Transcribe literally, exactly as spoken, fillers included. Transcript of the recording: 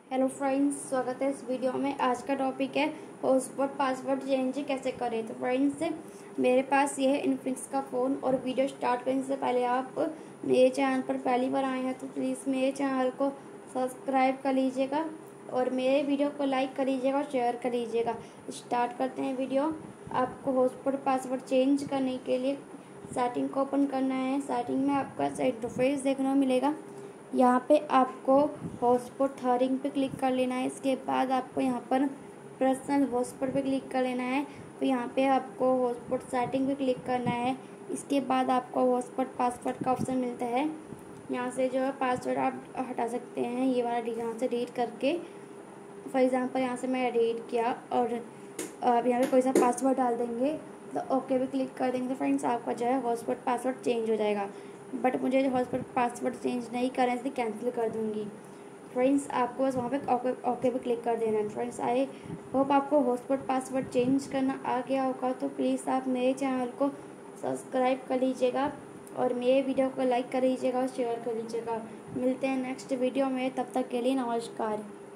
Hello friends, स्वागत है इस वीडियो में। आज का टॉपिक है हॉटस्पॉट पासवर्ड चेंज कैसे करें। तो फ्रेंड्स, मेरे पास ये है इन्फिनिक्स का फ़ोन और वीडियो स्टार्ट करने से पहले आप मेरे चैनल पर पहली बार आए हैं तो प्लीज़ मेरे चैनल को सब्सक्राइब कर लीजिएगा और मेरे वीडियो को लाइक कर लीजिएगा और शेयर कर लीजिएगा। स्टार्ट करते हैं वीडियो। आपको हॉटस्पॉट पासवर्ड चेंज करने के लिए सेटिंग को ओपन करना है। सेटिंग में आपका इंटरफेस देखने को मिलेगा। यहाँ पे आपको हॉटस्पॉट थर्डिंग पे क्लिक कर लेना है। इसके बाद आपको यहाँ पर पर्सनल हॉटस्पॉट पे क्लिक कर लेना है। तो यहाँ पे आपको हॉटस्पॉट सेटिंग पे क्लिक करना है। इसके बाद आपको हॉटस्पॉट पासवर्ड का ऑप्शन मिलता है। यहाँ से जो है पासवर्ड आप हटा सकते हैं, ये वाला यहाँ से डिलीट करके। फॉर एग्ज़ाम्पल यहाँ से मैं डिलीट किया और अब यहाँ पे कोई सा पासवर्ड डाल देंगे तो ओके पे क्लिक कर देंगे तो फ्रेंड्स आपका जो है हॉटस्पॉट पासवर्ड चेंज हो जाएगा। बट मुझे जो हॉटस्पॉट पासवर्ड चेंज नहीं करना है इसलिए कैंसिल कर दूँगी। फ्रेंड्स, आपको बस वहाँ पे ओके ओके पे क्लिक कर देना है। फ्रेंड्स, आई होप आपको हॉटस्पॉट पासवर्ड चेंज करना आ गया होगा। तो प्लीज़ आप मेरे चैनल को सब्सक्राइब कर लीजिएगा और मेरे वीडियो को लाइक कर लीजिएगा और शेयर कर लीजिएगा। मिलते हैं नेक्स्ट वीडियो में, तब तक के लिए नमस्कार।